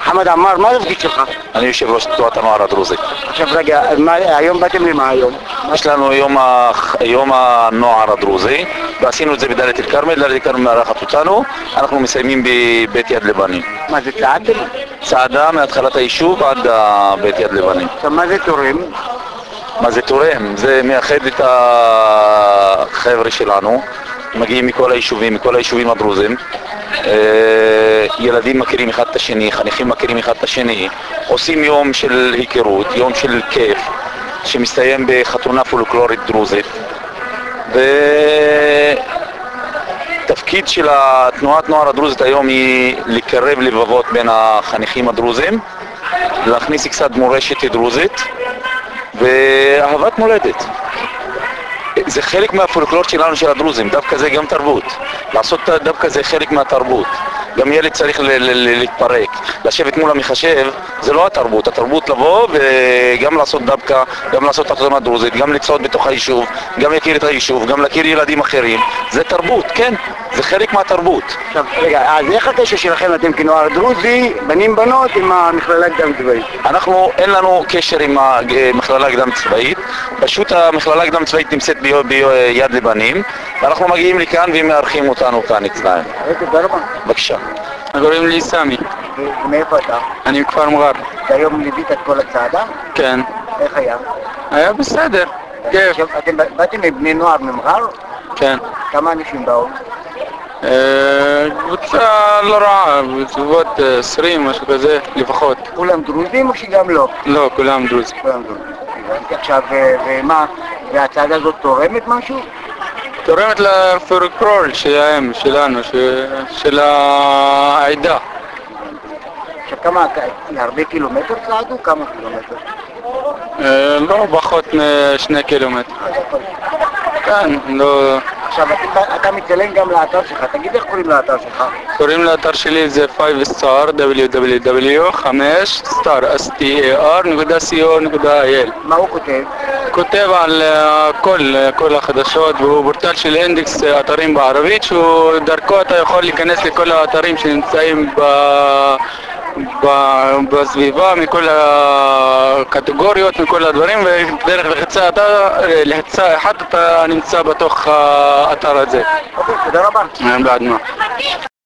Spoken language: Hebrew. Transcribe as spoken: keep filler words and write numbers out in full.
חמד עמאר, מה התפקיד שלך? אני יושב ראש תנועת הנוער הדרוזית. עכשיו רגע, מה, היום באתם למה היום? יש לנו יום, ה... יום הנוער הדרוזי, ועשינו את זה בדלית אל כרמל. דלית אל כרמל מארחת אותנו, אנחנו מסיימים בבית יד לבנים. מה זה צעדתם? צעדה מהתחלת היישוב עד בית יד לבנים. עכשיו מה זה תורם? מה זה תורם? זה מייחד את החבר'ה שלנו, מגיעים מכל היישובים, מכל היישובים הדרוזים. ילדים מכירים אחד את השני, חניכים מכירים אחד את השני, עושים יום של היכרות, יום של כיף, שמסתיים בחתונה פולקלורית דרוזית. ותפקיד של התנועת נוער הדרוזית היום היא לקרב לבבות בין החניכים הדרוזים, להכניס קצת מורשת דרוזית ואהבת מולדת. זה חלק מהפולקלור שלנו של הדרוזים, דווקא זה גם תרבות. לעשות דווקא זה חלק מהתרבות. גם ילד צריך להתפרק, לשבת מול המחשב, זה לא התרבות. התרבות לבוא וגם לעשות דווקא, גם לעשות את התרבות הדרוזית, גם לצעוד בתוך היישוב, גם להכיר את היישוב, גם להכיר ילדים אחרים. זה תרבות, כן, זה חלק מהתרבות. עכשיו, רגע, אז איך הקשר שלכם אתם כנוער דרוזי, בנים בנות עם המכללה קדם צבאית? אנחנו, אין לנו קשר עם המכללה קדם צבאית, פשוט המכללה קדם צבאית נמצאת ביד לבנים, ואנחנו מגיעים לכאן והם מארחים אותנו כאן אצלם. תודה רבה. בבקשה. קוראים לי סמי. ומאיפה אתה? אני מכפר מג'אר. והיום ליווית את כל הצעדה? כן. איך היה? היה בסדר, כיף. עכשיו, אתם באתם מבני נוער ממג'אר? כן. כמה אנשים באו? קבוצה לא רעה, בסביבות עשרים, משהו כזה, לפחות. כולם דרוזים או שגם לא? לא, כולם דרוזים. כולם דרוזים. עכשיו, ומה? והצעדה הזאת תורמת משהו? תורמת לפולקלור שלהם, שלנו, של העדה. עכשיו כמה, הרבה קילומטר צעדו? כמה קילומטר? לא, פחות משני קילומטר. כן, לא... עכשיו, אתה מצלם גם לאתר שלך, תגיד איך קוראים לאתר שלך? קוראים לאתר שלי זה חמש סטאר, דאבליו דאבליו דאבליו, חמש סטאר, אס טי איי אר נקודה סי או נקודה איי אל. מה הוא כותב? כותב על כל, כל החדשות, והוא פורטל של אינדקס אתרים בערבית, שדרכו אתה יכול להיכנס לכל האתרים שנמצאים ב... בסביבה, מכל הקטגוריות, מכל הדברים, ודרך לחצה אתה, לחצה אחד אתה נמצא בתוך האתר הזה. אוקיי, תודה רבה. בעד מה.